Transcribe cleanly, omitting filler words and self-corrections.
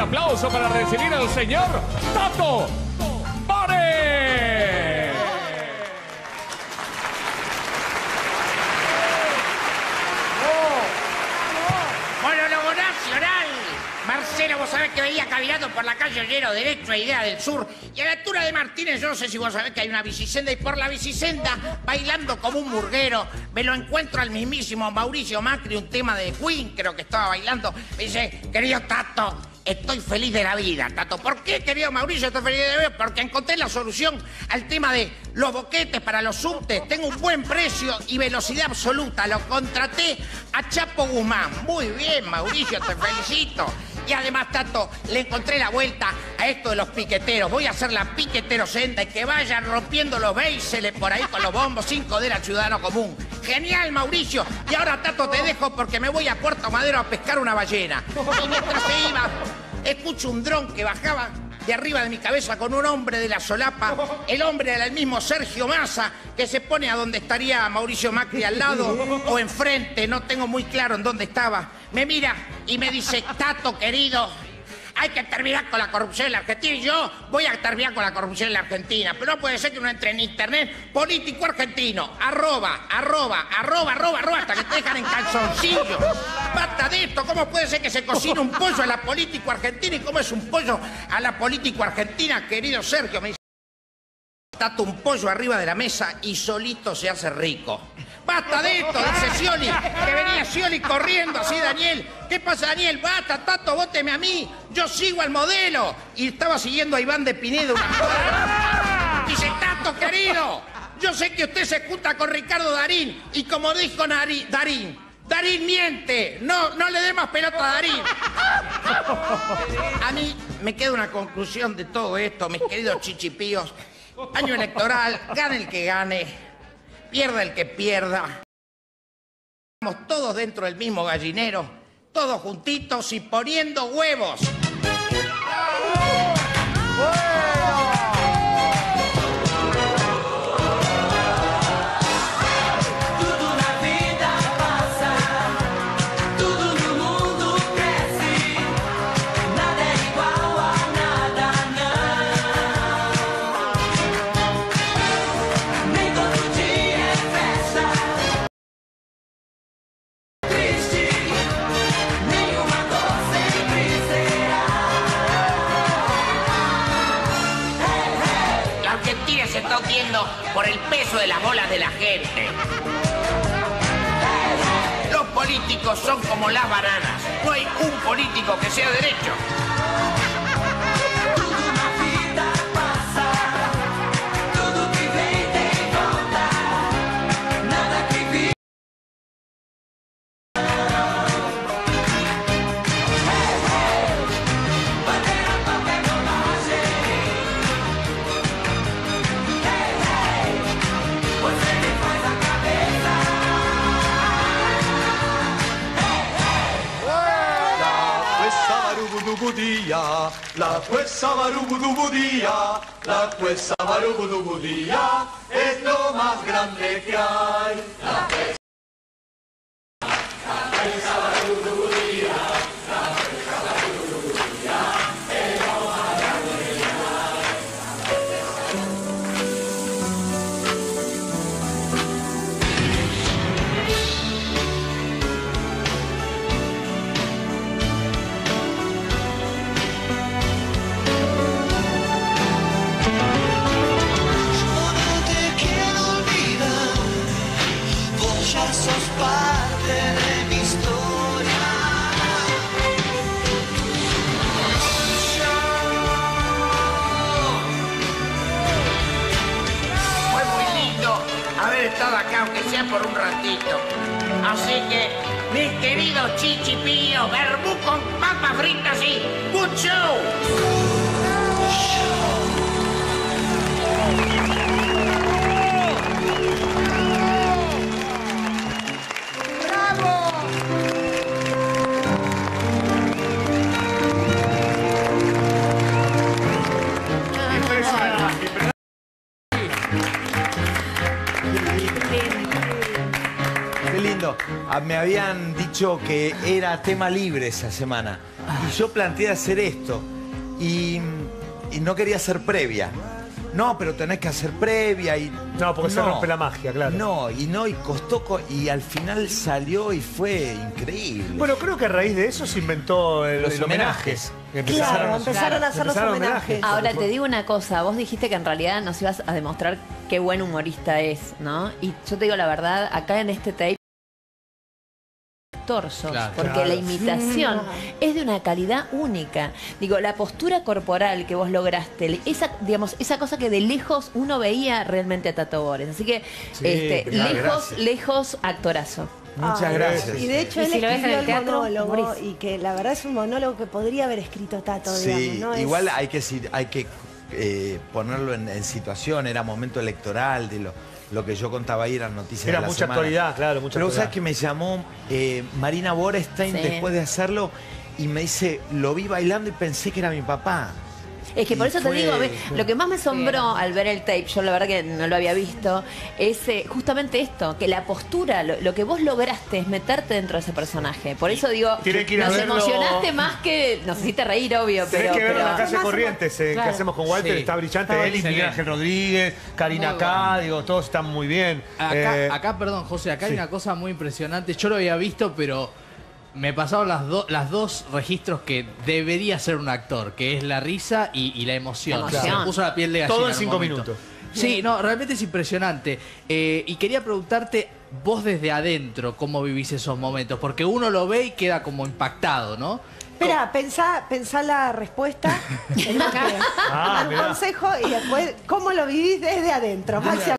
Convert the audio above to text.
aplauso para recibir al señor Tato Bores. Monólogo nacional. Marcelo, vos sabés que veía caminando por la calle Ollero Derecho a Idea del Sur. Y a la altura de Martínez, yo no sé si vos sabés que hay una bicisenda. Y por la bicisenda, bailando como un murguero, me lo encuentro al mismísimo Mauricio Macri, un tema de Queen, creo que estaba bailando. Me dice, querido Tato, estoy feliz de la vida, Tato. ¿Por qué, querido Mauricio, estoy feliz de la vida? Porque encontré la solución al tema de los boquetes para los subtes. Tengo un buen precio y velocidad absoluta. Lo contraté a Chapo Guzmán. Muy bien, Mauricio, te felicito. Y además, Tato, le encontré la vuelta a esto de los piqueteros. Voy a hacer la piquetero senda y que vayan rompiendo los beiseles por ahí con los bombos sin joder al ciudadano común. Genial, Mauricio. Y ahora, Tato, te dejo porque me voy a Puerto Madero a pescar una ballena. Y mientras se iba, escucho un dron que bajaba de arriba de mi cabeza con un hombre de la solapa. El hombre era el mismo Sergio Massa, que se pone a donde estaría Mauricio Macri, al lado o enfrente, no tengo muy claro en dónde estaba. Me mira y me dice, Tato, querido, hay que terminar con la corrupción en la Argentina. Y yo voy a terminar con la corrupción en la Argentina. Pero no puede ser que uno entre en internet, político argentino, arroba, hasta que te dejan en calzoncillo. Basta de esto. ¿Cómo puede ser que se cocine un pollo a la político argentina? ¿Y cómo es un pollo a la político argentina, querido Sergio? Me dice, Tato, un pollo arriba de la mesa y solito se hace rico. Basta de esto, dice Scioli, que venía Scioli corriendo así, Daniel. ¿Qué pasa, Daniel? Basta, Tato, vóteme a mí. Yo sigo al modelo. Y estaba siguiendo a Iván de Pinedo una cuadra. Dice, Tato, querido, yo sé que usted se junta con Ricardo Darín. Y como dijo Darín miente. No le dé más pelota a Darín. A mí me queda una conclusión de todo esto, mis queridos chichipíos. Año electoral, gane el que gane, pierda el que pierda. Estamos todos dentro del mismo gallinero, todos juntitos y poniendo huevos. Por el peso de las bolas de la gente. Los políticos son como las bananas. No hay un político que sea derecho. La cuesa barubudubudía, la cuesa barubudubudía es lo más grande que hay. La cuesa barubudubudía, la cuesa barubudubudía es lo más grande que sos parte de mi historia. Fue muy lindo haber estado acá, aunque sea por un ratito. Así que, mis queridos chichipíos, verbú con papas fritas y good show. Qué lindo. me habían dicho que era tema libre esa semana. Y yo planteé hacer esto. Y no quería hacer previa. No, pero tenés que hacer previa y... No, porque se rompe la magia, claro. Y costó, y al final salió y fue increíble. Bueno, creo que a raíz de eso se inventó los el homenaje. Claro, empezaron a hacer los homenajes. Ahora te digo una cosa, vos dijiste que en realidad nos ibas a demostrar qué buen humorista es, ¿no? Y yo te digo la verdad, acá en este tape torsos, porque la imitación es de una calidad única. Digo, la postura corporal que vos lograste, esa cosa que de lejos uno veía realmente a Tato Bores. Así que lejos actorazo. Muchas gracias. Y de hecho él si lo ves en escribió el teatro, monólogo morís. y que la verdad es un monólogo que podría haber escrito Tato, digamos, ¿no? Igual hay que ponerlo en situación, era momento electoral, de lo que yo contaba ahí eran noticias Era de la mucha semana. actualidad, claro, mucha Pero vos sabés actualidad. que me llamó Marina Borestein después de hacerlo y me dice, lo vi bailando y pensé que era mi papá. Es que por Y eso te fue- digo, lo que más me asombró al ver el tape, yo la verdad que no lo había visto, es justamente esto, que la postura, lo que vos lograste es meterte dentro de ese personaje. Por eso digo, Tiene que ir a nos verlo. emocionaste más que, nos hiciste reír, obvio, Tenés pero... que verlo en la pero- calle Corrientes, que Claro. hacemos con Walter, Sí. está brillante. Está Él y Miguel excelente. Ángel Rodríguez, Karina Muy acá, bueno. digo, todos están muy bien. Acá, perdón, José, acá hay una cosa muy impresionante. Yo lo había visto, pero me pasaron las dos registros que debería ser un actor, que es la risa y la emoción. La O sea, emoción. me puso la piel de gallina. Todo en un 5 momento. minutos. Sí, no, realmente es impresionante. Y quería preguntarte, vos desde adentro, ¿cómo vivís esos momentos? Porque uno lo ve y queda como impactado, ¿no? Espera, pensá la respuesta, dar mirá. un consejo y después cómo lo vivís desde adentro. Maxi,